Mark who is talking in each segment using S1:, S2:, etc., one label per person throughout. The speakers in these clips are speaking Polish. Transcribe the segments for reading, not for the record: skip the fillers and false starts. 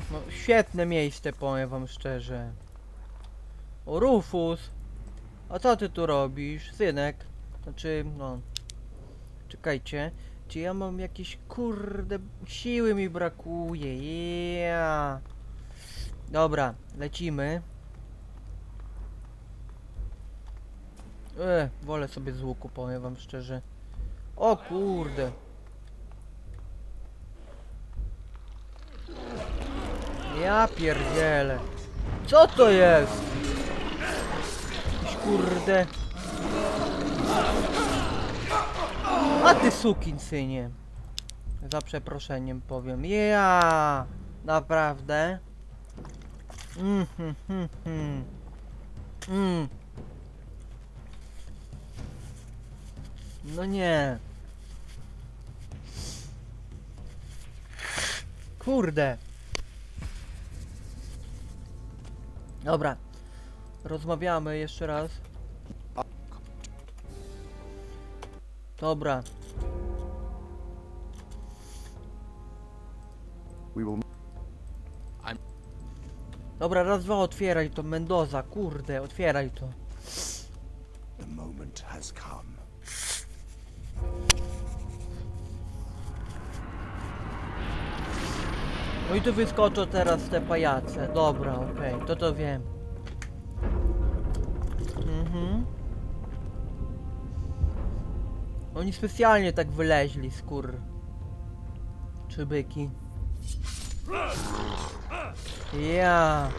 S1: No, świetne miejsce, powiem wam szczerze. O, Rufus! A co ty tu robisz, synek? Znaczy, no... Czekajcie. Czy ja mam jakieś, kurde... Siły mi brakuje, yeah. Dobra, lecimy. Wolę sobie z łuku, powiem wam szczerze. O kurde. Ja pierdzielę. Co to jest? Jakiś kurde. A ty sukinsynie. Za przeproszeniem powiem. Ja. Naprawdę. No nie. Kurde. Dobra. Rozmawiamy jeszcze raz. Dobra. Dobra, raz, dwa, otwieraj to, Mendoza, kurde, otwieraj to.
S2: The moment has come.
S1: No i tu wyskoczą teraz te pajace. Dobra, okej, to wiem. Oni specjalnie tak wyleźli, czy byki. Ja.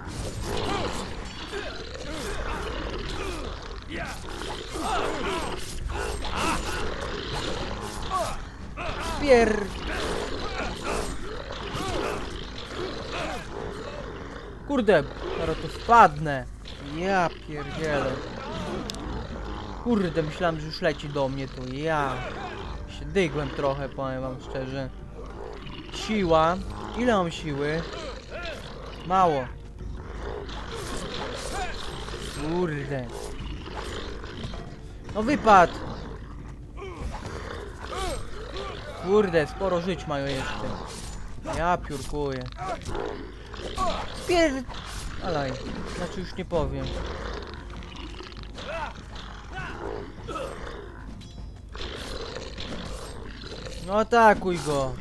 S1: Kurde, zaraz to spadnę. Ja pierdzielę. Kurde, myślałem, że już leci do mnie tu. Ja się dygłem trochę, powiem wam szczerze. Siła. Ile mam siły? Mało. Kurde. No wypadł. Kurde, sporo żyć mają jeszcze. Ja piórkuję. Alaj, znaczy już nie powiem. No atakuj go.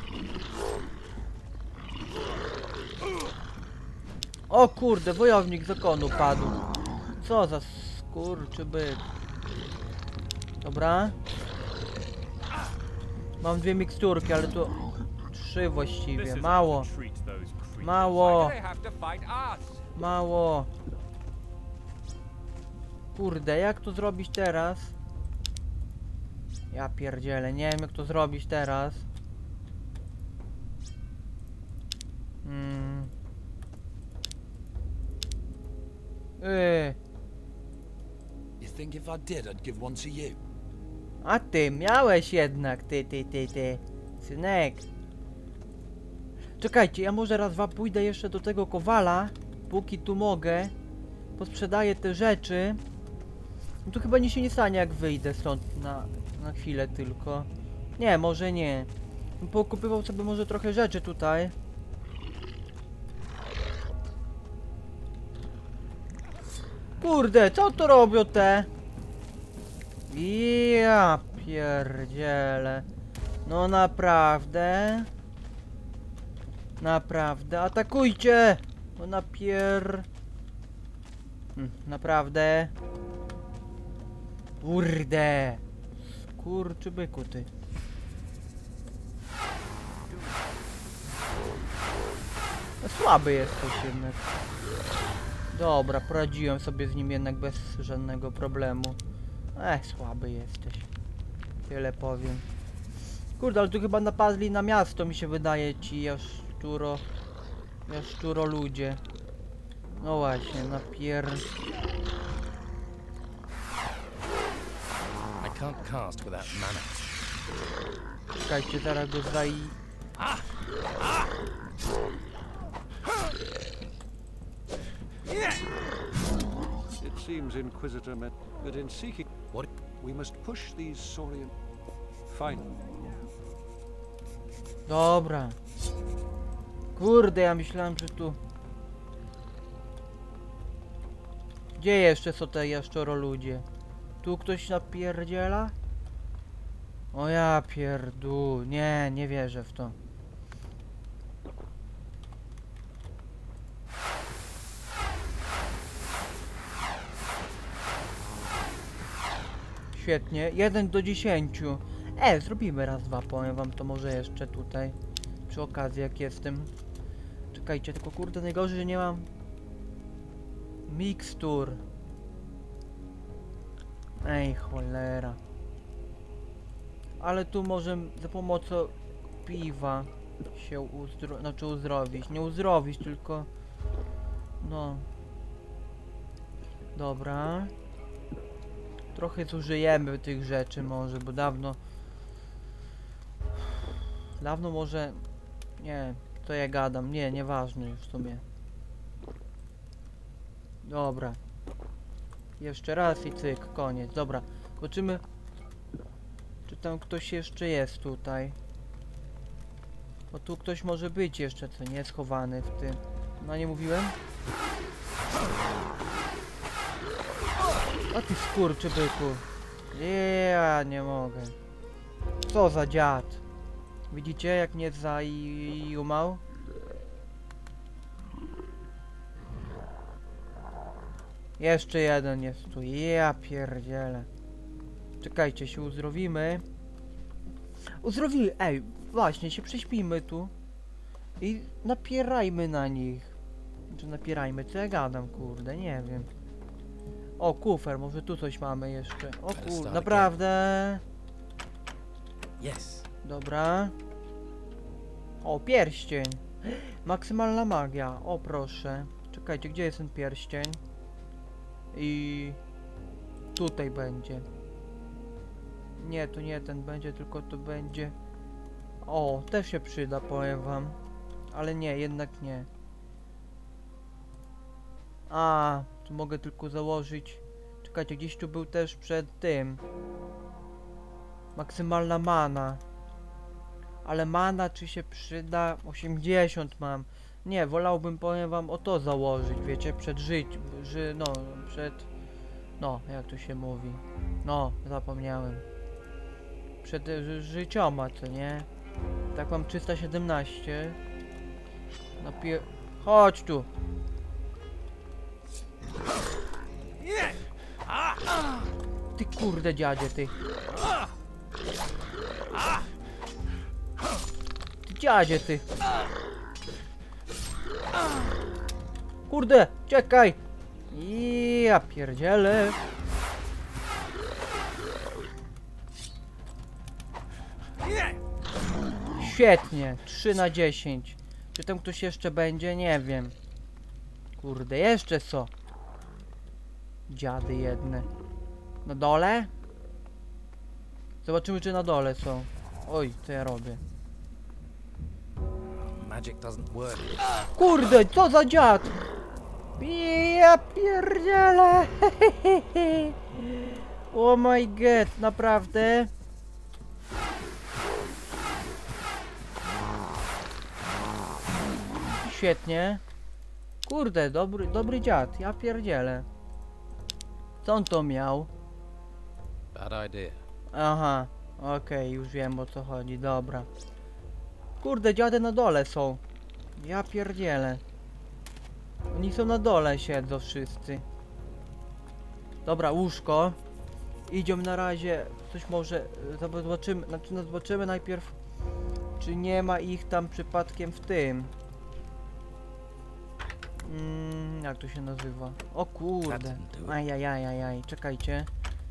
S1: O kurde, wojownik zakonu padł. Co za skurczybyk. Dobra. Mam dwie miksturki, ale to 3 właściwie. Mało. Mało. Mało. Kurde, jak to zrobić teraz? Ja pierdzielę, nie wiem jak to zrobić teraz.
S2: You think if I did, I'd give one to you?
S1: A ty miałeś jednak, ty, synek. Czekajcie, ja może raz, dwa pójdę jeszcze do tego kowala, póki tu mogę. Posprzedaję te rzeczy. No to chyba nic się nie stanie, jak wyjdę stąd na chwilę tylko. Nie, może nie. Pokupywał sobie może trochę rzeczy tutaj. Kurde, co tu robią te? Ja pierdzielę. No naprawdę. Naprawdę, atakujcie! No naprawdę. Kurde. Skurczybyku ty. No słaby jesteś jednak. Dobra, poradziłem sobie z nim jednak bez żadnego problemu. Słaby jesteś. Tyle powiem. Kurde, ale tu chyba napadli na miasto, mi się wydaje, ci jaszczuro ludzie. No właśnie,
S2: I can't cast without mana.
S1: Czekajcie, zaraz go
S3: It seems Inquisitor meant that in seeking what we must push these Saurian. Fine.
S1: Dobra. Kurde, ja myślałem, że tu... Gdzie jeszcze są te jaszczoroludzie? Tu ktoś napierdziela? O ja pierdu... Nie, nie wierzę w to. Świetnie, 1 do 10. Zrobimy raz, dwa, powiem wam to może jeszcze tutaj. Przy okazji, jak jestem. Czekajcie, tylko kurde, najgorzej, że nie mam mikstur. Ej, cholera. Ale tu może za pomocą piwa się uzdrowić. Nie uzdrowić, tylko... No. Dobra. Trochę zużyjemy tych rzeczy może, bo dawno... Dawno może... Nie, to ja gadam. Nie, nieważne już w sumie. Dobra. Jeszcze raz i cyk, koniec. Dobra, zobaczymy, czy tam ktoś jeszcze jest tutaj. Bo tu ktoś może być jeszcze, co nie, schowany w tym. No nie mówiłem? A ty skurczybyku. Ja nie mogę. Co za dziad. Widzicie, jak mnie zajumał? Jeszcze jeden jest tu. Ja pierdzielę. Czekajcie, się uzdrowimy. Uzdrowimy. Ej, właśnie, się prześpimy tu. I napierajmy na nich. Czy napierajmy? Co ja gadam, kurde, nie wiem. O, kufer, może tu coś mamy jeszcze. O kurde, naprawdę.
S4: Yes.
S1: Dobra. O, pierścień. Maksymalna magia. O, proszę. Czekajcie, gdzie jest ten pierścień? I... tutaj będzie. Nie, tu nie ten będzie, tylko tu będzie... O, też się przyda, powiem wam. Ale nie, jednak nie. A, tu mogę tylko założyć... Czekajcie, gdzieś tu był też przed tym. Maksymalna mana. Ale mana czy się przyda? 80 mam. Nie, wolałbym, powiem wam, o to założyć, wiecie, przed życiem, no, przed... No, jak to się mówi? No, zapomniałem. Przed życioma, co nie? Tak mam 317. Chodź tu! Ty kurde dziadzie, ty! Ty dziadzie, ty! Kurde, czekaj! Ja pierdzielę! Świetnie, 3 na 10. Czy tam ktoś jeszcze będzie? Nie wiem. Kurde, jeszcze co? Dziady jedne. Na dole? Zobaczymy, czy na dole są. Oj, co ja robię?
S4: Magic doesn't work.
S1: Kurde, co za dziad! Ja pierdzielę! Oh my god, naprawdę? Świetnie. Kurde, dobry dziad, ja pierdzielę. Co on to miał?
S4: Bad idea.
S1: Aha, okej, już wiem, o co chodzi, dobra. Kurde, dziady na dole są. Ja pierdzielę. Oni są na dole, siedzą wszyscy. Dobra, łóżko. Idziemy na razie, coś może zobaczymy, znaczy no zobaczymy najpierw, czy nie ma ich tam przypadkiem w tym. Jak to się nazywa? O kurde. Ajajajajaj, czekajcie.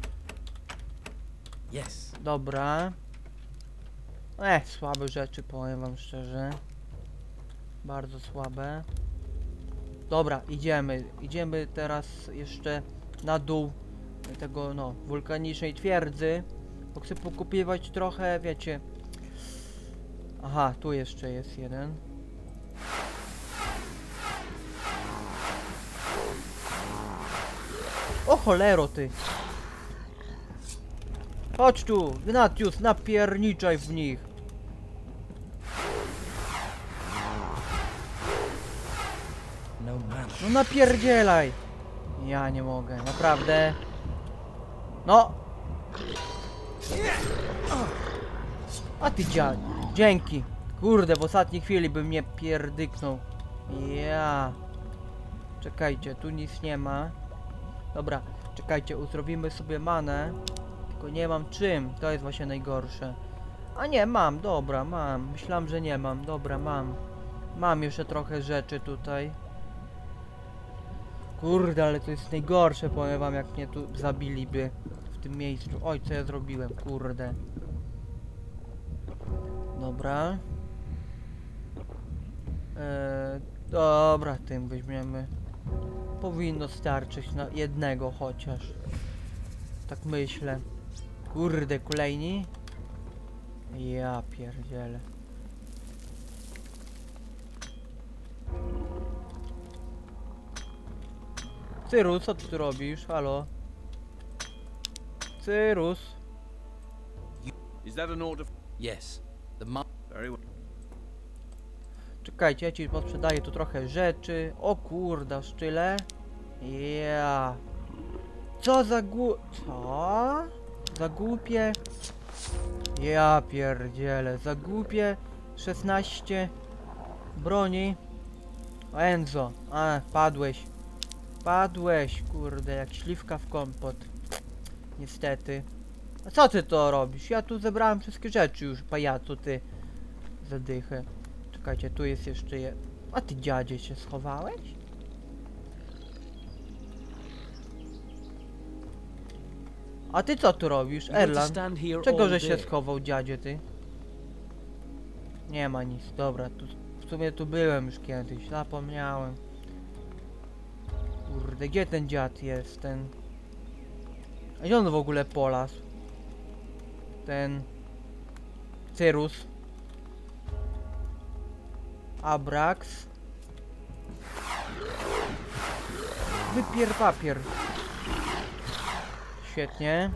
S4: Yes.
S1: Dobra. Słabe rzeczy, powiem wam szczerze. Bardzo słabe. Dobra, idziemy. Idziemy teraz jeszcze na dół tego, no, wulkanicznej twierdzy. Bo chcę pokupywać trochę, wiecie. Aha, tu jeszcze jest jeden. O cholero ty! Chodź tu, Gnatius, napierniczaj w nich!
S4: no manner.
S1: No napierdzielaj! Ja nie mogę, naprawdę. No! A ty dzięki! Kurde, w ostatniej chwili by mnie pierdyknął. Ja. Czekajcie, tu nic nie ma. Dobra, czekajcie, uzdrowimy sobie manę. Tylko nie mam czym, to jest właśnie najgorsze. A nie, mam, dobra, mam. Myślałem, że nie mam, dobra, mam. Mam jeszcze trochę rzeczy tutaj. Kurde, ale to jest najgorsze, powiem wam, jak mnie tu zabiliby w tym miejscu. Oj, co ja zrobiłem, kurde. Dobra. Dobra, tym weźmiemy. Powinno starczyć na jednego chociaż. Tak myślę. Kurde, kolejni? Ja pierdzielę. Cyrus, co ty tu robisz? Halo? Cyrus?
S3: Is that an order?
S4: Yes. The mon.
S3: Very well.
S1: Czekajcie, ja ci posprzedaję tu trochę rzeczy. O kurde, szczyle. Ja. Co za Co? Za głupie? Ja pierdzielę, za głupie 16 broni. O, Enzo, padłeś. Padłeś, kurde, jak śliwka w kompot. Niestety. A co ty to robisz? Ja tu zebrałem wszystkie rzeczy już, pajacu, ty. Zadychę. Czekajcie, tu jest jeszcze A ty, dziadzie, się schowałeś? A ty co tu robisz, Erlan? Czego że się schował, dziadzie, ty? Nie ma nic, dobra, tu, w sumie tu byłem już kiedyś, zapomniałem. Kurde, gdzie ten dziad jest, ten... A gdzie on w ogóle polasł? Ten... Cyrus. Abrax. Wypier papier. Świetnie.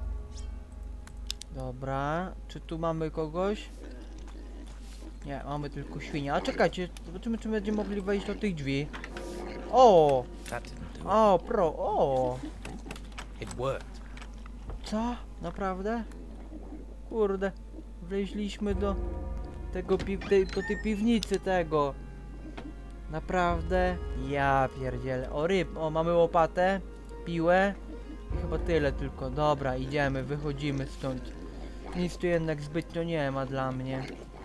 S1: Dobra, czy tu mamy kogoś? Nie, mamy tylko świnię. A czekajcie, zobaczymy, czy będziemy mogli wejść do tych drzwi. O!
S4: That didn't do it.
S1: O!
S4: It worked.
S1: Co? Naprawdę? Kurde, wleźliśmy do tego do tej piwnicy tego. Naprawdę? Ja pierdzielę. O, mamy łopatę, piłę i chyba tyle tylko. Dobra, idziemy, wychodzimy stąd. Nic tu jednak zbytnio nie ma dla mnie.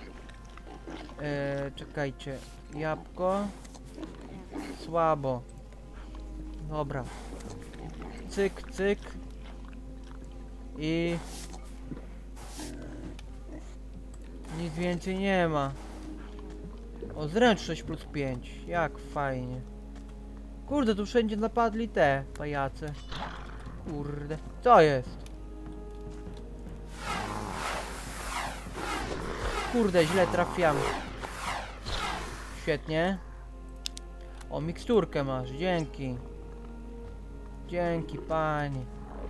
S1: Czekajcie. Jabłko. Słabo. Dobra. Cyk, cyk. I... nic więcej nie ma. O, zręczność plus 5. Jak fajnie. Kurde, tu wszędzie napadli te pajace. Kurde. Co jest? Kurde, źle trafiam. Świetnie. O, miksturkę masz. Dzięki. Dzięki, panie.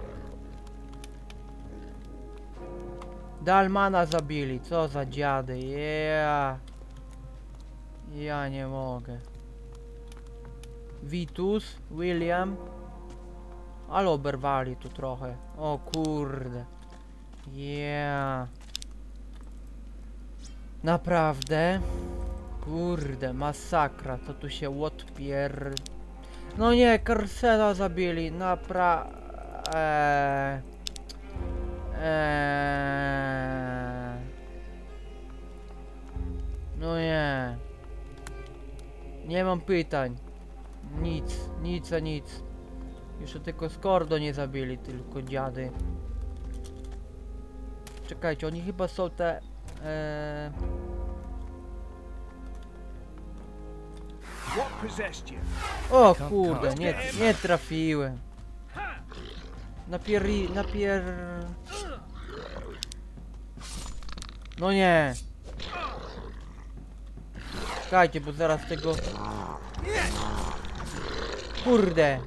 S1: Dalmana zabili. Co za dziady. Ja nie mogę. Vitus, William. Ale oberwali tu trochę. O kurde. Naprawdę. Kurde, masakra. To tu się No nie, Karsela zabili. No nie. Nie mam pytań. Nic. Jeszcze tylko Skordo nie zabili, tylko dziady. Czekajcie, oni chyba są te... O kurde, nie trafiłem. No nie. Czekajcie, bo zaraz tego... Kurde,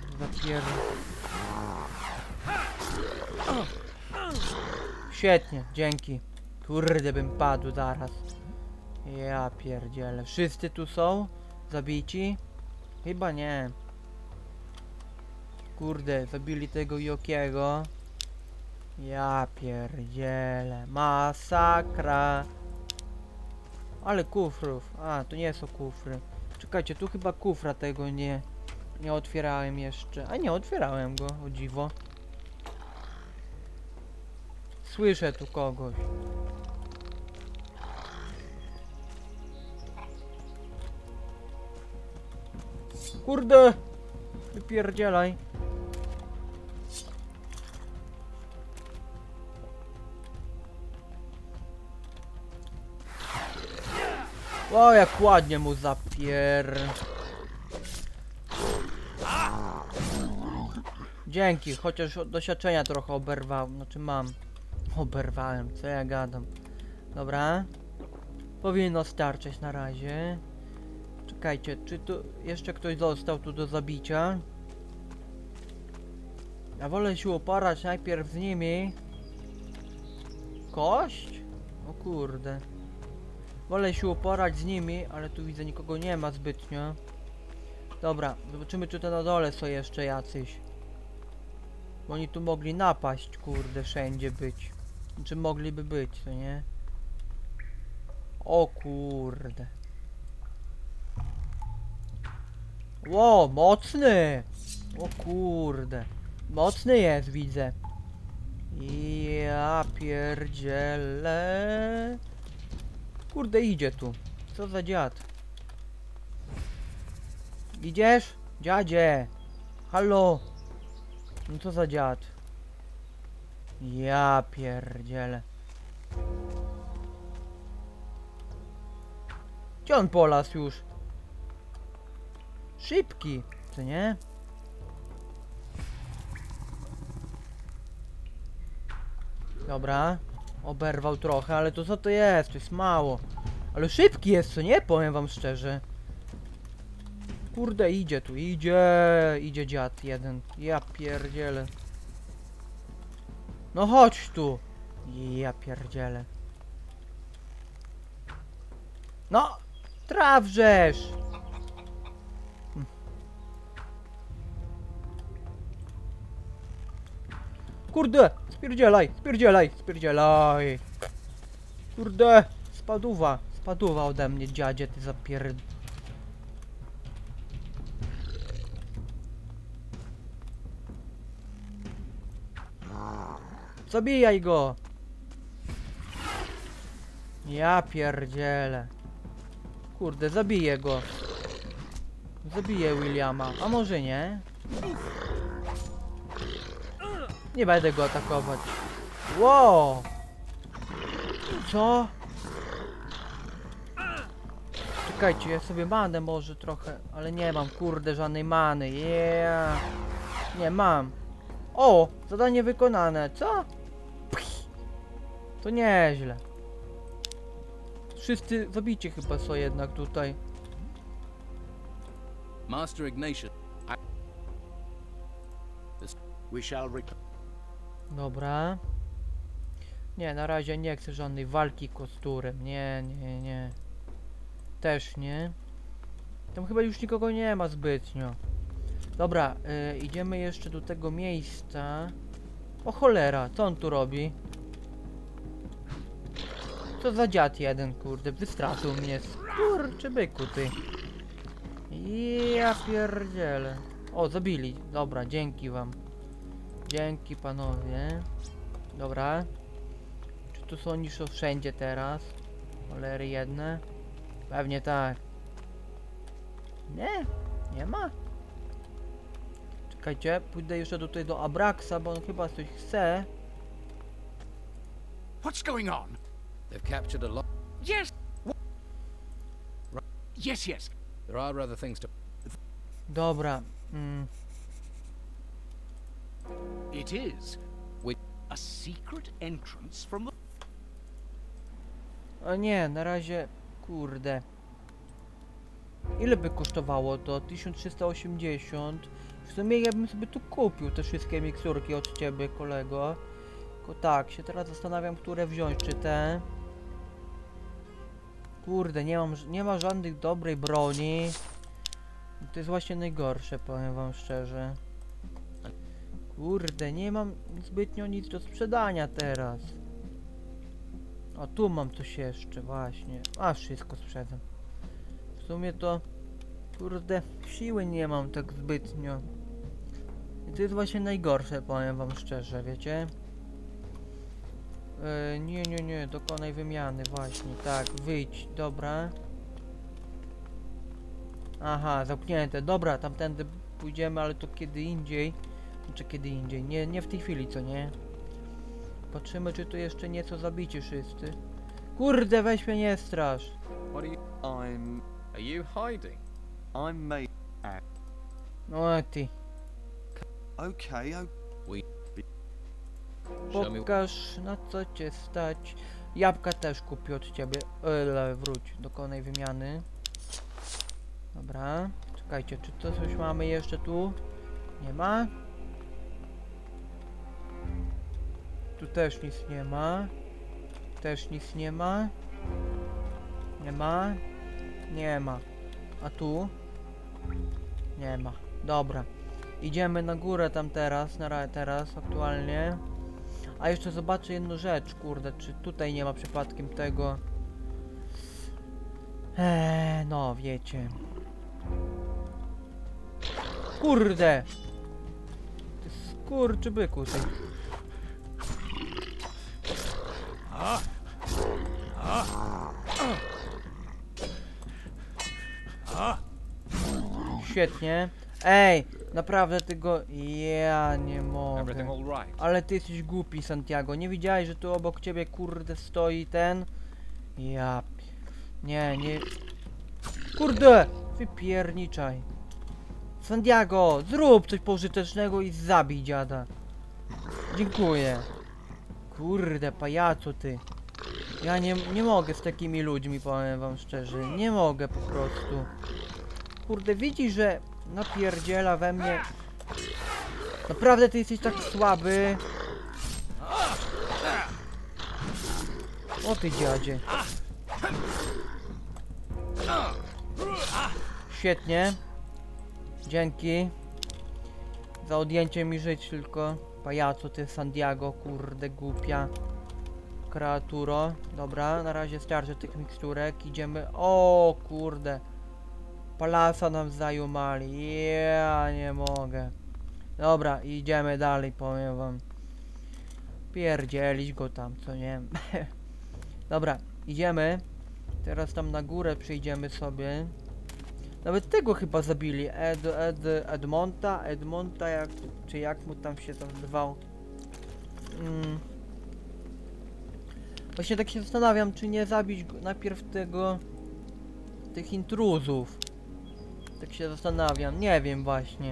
S1: Świetnie, dzięki. Kurde, bym padł zaraz. Ja pierdzielę. Wszyscy tu są zabici. Chyba nie. Kurde, zabili tego Jokiego. Ja pierdzielę. Masakra. Ale kufrów. A, to nie są kufry. Czekajcie, tu chyba kufra tego nie otwierałem jeszcze. A nie, otwierałem go, o dziwo. Słyszę tu kogoś. Kurde! Wypierdzielaj. O, jak ładnie mu Dzięki, chociaż doświadczenia trochę oberwałem. Znaczy mam. Oberwałem, co ja gadam. Dobra. Powinno starczyć na razie. Czekajcie, czy tu jeszcze ktoś został tu do zabicia? Ja wolę się uporać najpierw z nimi. Kość? O kurde. Wolę się uporać z nimi, ale tu widzę nikogo nie ma zbytnio. Dobra, zobaczymy czy to na dole są jeszcze jacyś. Bo oni tu mogli napaść, kurde, wszędzie być. Czy mogliby być, co nie? O kurde. Ło, mocny! O kurde. Mocny jest, widzę. Ja pierdzielę. Kurde, idzie tu. Co za dziad? Idziesz? Dziadzie! Halo! No co za dziad? Ja pierdzielę. Gdzie on polasł już? Szybki, co nie? Dobra. Oberwał trochę, ale to co to jest? To jest mało. Ale szybki jest, co nie? Powiem wam szczerze. Kurde, idzie tu, idzie dziad jeden. Ja pierdzielę. No chodź tu. Ja pierdzielę. No, trawrzesz. Kurde, spierdzielaj. Kurde, spaduwa ode mnie, dziadzie, ty zapierd... Zabijaj go! Ja pierdzielę. Kurde, zabiję go. Zabiję Williama, a może nie? Nie będę go atakować. Wow! Co? Czekajcie, ja sobie manę może trochę, ale nie mam, kurde, żadnej many. Yeah. Nie mam. O! Zadanie wykonane, co? To nieźle. Wszyscy zabici chyba są jednak tutaj.
S4: Master Ignatius.
S3: We shall
S1: Dobra. Nie, na razie nie chcę żadnej walki kosturem. Nie. Też nie. Tam chyba już nikogo nie ma zbytnio. Dobra, idziemy jeszcze do tego miejsca. O cholera, co on tu robi? Co za dziad jeden, kurde, wystraszył mnie. Kurczę byku, ty. Ja pierdzielę. O, zabili. Dobra, dzięki wam. Dzięki panowie. Dobra. Czy tu są niż wszędzie teraz? Cholery jedne. Pewnie tak. Nie ma. Czekajcie, pójdę jeszcze tutaj do Abraxa, bo on chyba coś chce.
S2: What's going on?
S4: They've captured a lot.
S2: Yes! Yes.
S4: There are other things to.
S1: Dobra.
S3: It is. A secret entrance from the...
S1: O nie, na razie, kurde. Ile by kosztowało to? 1380. W sumie ja bym sobie tu kupił te wszystkie miksturki od ciebie, kolego. Tylko tak, się teraz zastanawiam, które wziąć, czy te. Kurde, nie ma żadnych dobrej broni. To jest właśnie najgorsze, powiem wam szczerze. Kurde, nie mam zbytnio nic do sprzedania teraz. O, tu mam coś jeszcze, właśnie. A, wszystko sprzedam. W sumie to... Kurde, siły nie mam tak zbytnio. I to jest właśnie najgorsze, powiem wam szczerze, wiecie? Nie, dokonaj wymiany, właśnie, tak, wyjdź, dobra. Aha, zamknięte, dobra, tamtędy pójdziemy, ale to kiedy indziej. Czy kiedy indziej, nie w tej chwili, co nie? Patrzymy, czy tu jeszcze nieco zabici wszyscy. Kurde, weź mnie nie strasz.
S3: What are you?
S4: Are you hiding?
S3: I'm made.
S1: No a ty,
S3: Okay.
S4: Show me.
S1: pokaż na co cię stać. Jabłka też kupię od ciebie. Wróć, dokonaj wymiany. Dobra, czekajcie, czy to coś mamy jeszcze tu? Nie ma. Tu też nic nie ma. Też nic nie ma. Nie ma. Nie ma. A tu? Nie ma. Dobra. Idziemy na górę tam teraz, teraz aktualnie. A jeszcze zobaczę jedną rzecz, kurde, czy tutaj nie ma przypadkiem tego. No wiecie. Kurde! Ty skurczybyku, ty. Świetnie. Ej, naprawdę ty go... Ja nie mogę.
S2: Everything all right?
S1: Ale ty jesteś głupi, Santiago. Nie widziałeś, że tu obok ciebie, kurde, stoi ten? Ja... Nie. Kurde! Wypierniczaj. Santiago, zrób coś pożytecznego i zabij dziada. Dziękuję. Kurde, pajacu ty. Ja nie mogę z takimi ludźmi, powiem wam szczerze. Nie mogę po prostu. Kurde, widzisz, że napierdziela we mnie. Naprawdę ty jesteś tak słaby. O ty dziadzie. Świetnie. Dzięki. Za odjęcie mi żyć tylko. Pajaco ty, Santiago, kurde głupia kreaturo. Dobra, na razie starczy tych miksturek. Idziemy. O kurde. Palasa nam zajumali. Ja nie mogę. Dobra, idziemy dalej, powiem wam. Pierdzielić go tam, co nie? Dobra, idziemy. Teraz tam na górę przyjdziemy sobie. Nawet tego chyba zabili. Edmonta, czy jak mu tam się nazywał. Właśnie tak się zastanawiam, czy nie zabić najpierw tych intruzów. Tak się zastanawiam, nie wiem właśnie.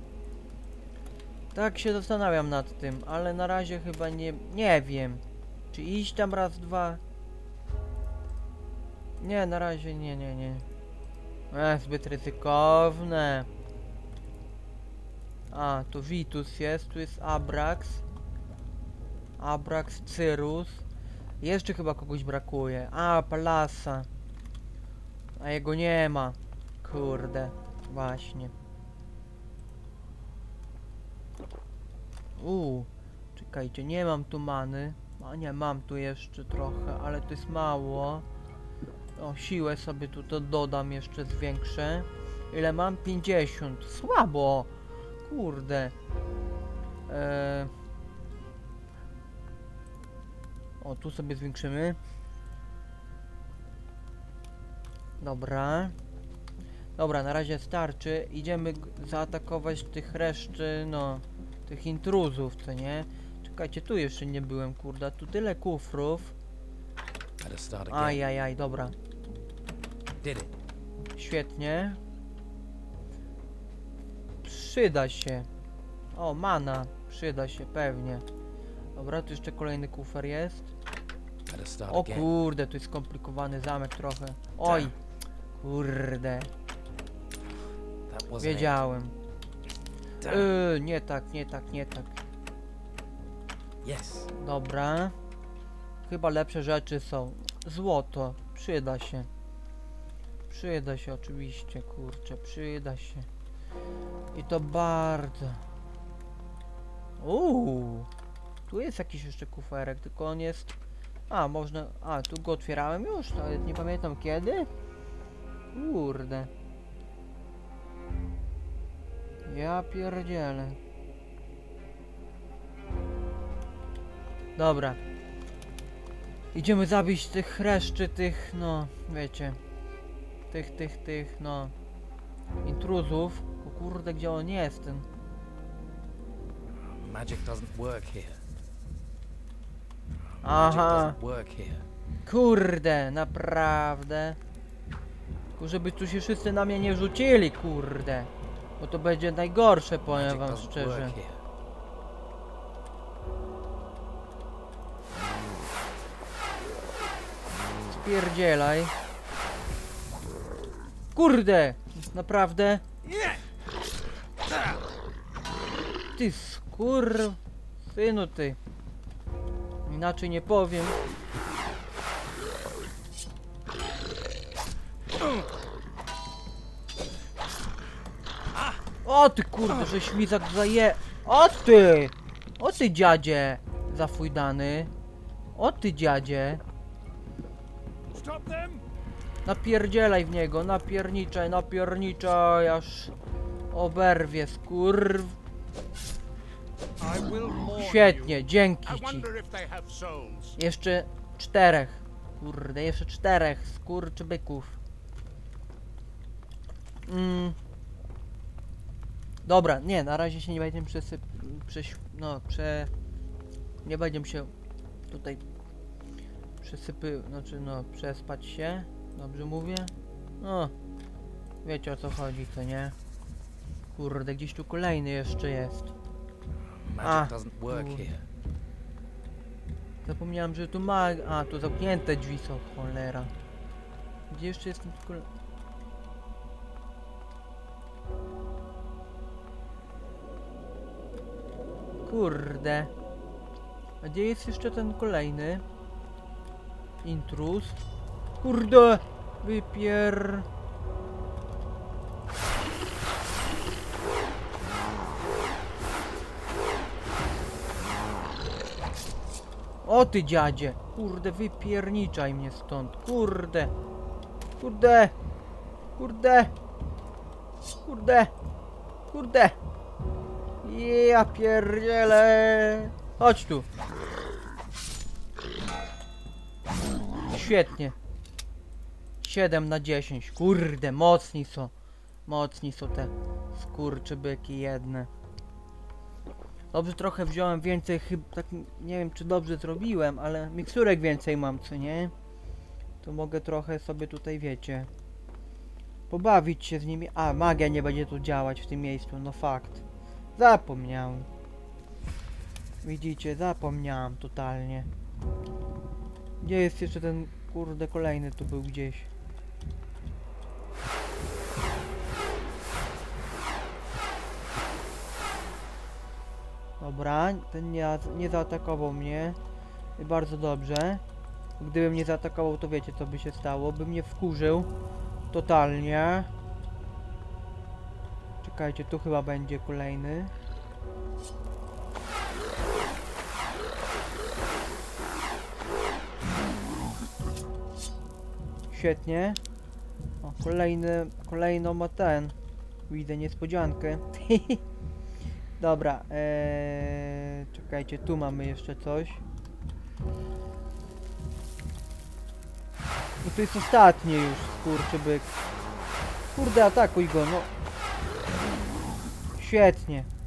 S1: Tak się zastanawiam nad tym, ale na razie chyba nie wiem. Czy iść tam raz, dwa? Nie, na razie nie. Zbyt ryzykowne. A, tu Vitus jest, tu jest Abrax, Cyrus. Jeszcze chyba kogoś brakuje. A, Palasa. A jego nie ma. Kurde, właśnie. Czekajcie, nie mam tu many. A nie, mam tu jeszcze trochę, ale to jest mało. O, siłę sobie tu to dodam, jeszcze zwiększę. Ile mam? 50. Słabo. Kurde. O, tu sobie zwiększymy. Dobra. Dobra, na razie starczy. Idziemy zaatakować tych reszty, no, tych intruzów, co nie? Czekajcie, tu jeszcze nie byłem, kurde. Tu tyle kufrów. Ajajaj, dobra. Świetnie. Przyda się. O, mana. Przyda się, pewnie. Dobra, tu jeszcze kolejny kufer jest. O kurde, tu jest skomplikowany zamek trochę. Oj, kurde. Wiedziałem. Nie tak. Dobra. Chyba lepsze rzeczy są. Złoto. Przyda się. Przyda się oczywiście, kurczę, przyda się. I to bardzo. Tu jest jakiś jeszcze kuferek, tylko on jest... A, można... A, tu go otwierałem już, ale nie pamiętam kiedy. Kurde. Ja pierdzielę. Dobra. Idziemy zabić tych chreszczy, tych, no, wiecie. Tych, no. Intruzów. O kurde, gdzie on jest, ten...
S2: Magic doesn't work here.
S1: Aha.
S2: Doesn't work here.
S1: Kurde, naprawdę. Tylko żeby tu się wszyscy na mnie nie rzucili, kurde. Bo to będzie najgorsze, powiem
S2: Magic
S1: wam
S2: doesn't
S1: szczerze.
S2: work here.
S1: Spierdzielaj. Kurde! Naprawdę? Ty synu ty. Inaczej nie powiem. O ty kurde, żeś mi zaje... O ty! O ty dziadzie! Zafujdany. O ty dziadzie.
S3: Stop them!
S1: Napierdzielaj w niego, napierniczaj, aż oberwie skurw.
S3: I will warn
S1: Świetnie,
S3: you.
S1: dzięki
S3: I
S1: ci.
S3: wonder if they have souls.
S1: Jeszcze 4. Kurde, jeszcze 4 skurczybyków. Dobra, nie, na razie się nie będziemy nie będziemy się tutaj znaczy no, przespać się. Dobrze mówię? No, wiecie o co chodzi, co nie? Kurde, gdzieś tu kolejny jeszcze jest.
S2: Magic doesn't work here.
S1: Zapomniałem, że tu ma... A, tu zamknięte drzwi są, cholera. Gdzie jeszcze jest ten Kurde. A gdzie jest jeszcze ten kolejny? Intruz. Kurde! Wypier... O ty dziadzie! Kurde, wypierniczaj mnie stąd! Kurde! Kurde! Kurde! Kurde! Kurde! Ja pierdzielę! Chodź tu! Świetnie! 7 na 10. Kurde, mocni są. Mocni są te skurczybyki jedne. Dobrze, trochę wziąłem więcej, chyba tak nie wiem czy dobrze zrobiłem, ale miksturek więcej mam, co nie? To mogę trochę sobie tutaj, wiecie, pobawić się z nimi. A, magia nie będzie tu działać w tym miejscu, no fakt. Zapomniałem. Widzicie, zapomniałem totalnie. Gdzie jest jeszcze ten, kurde, kolejny tu był gdzieś. Dobra, ten nie zaatakował mnie. I bardzo dobrze. Gdybym nie zaatakował, to wiecie co by się stało. By mnie wkurzył. Totalnie. Czekajcie, tu chyba będzie kolejny. Świetnie. O, kolejną ma ten. Widzę niespodziankę. Dobra, czekajcie, tu mamy jeszcze coś. No to jest ostatnie już, skurczybyk. Kurde, atakuj go, no. Świetnie.